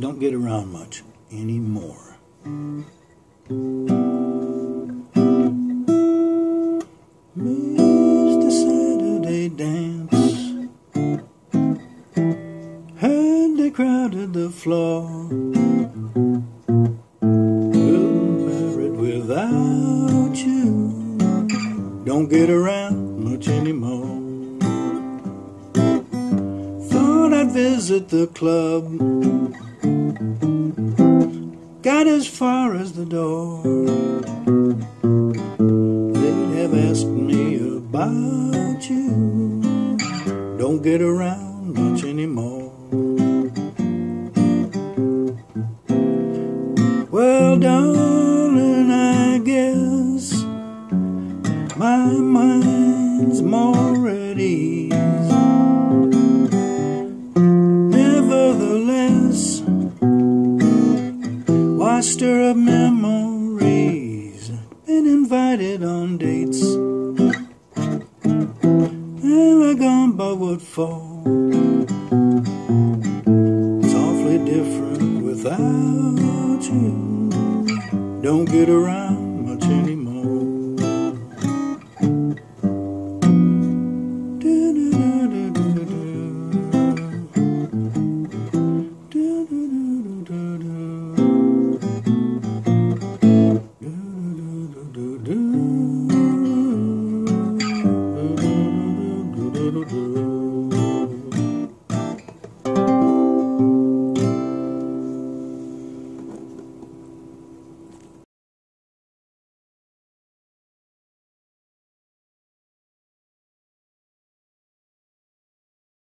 don't get around much anymore. Missed the Saturday dance, heard they crowded the floor, couldn't bear it without you, don't get around much anymore. Thought I'd visit the club, got as far as the door, they'd have asked me about you, don't get around much anymore. Well, darling, I guess my mind's more at ease. Nevertheless, why stir up memories? Been invited on dates, and I gone, but what for?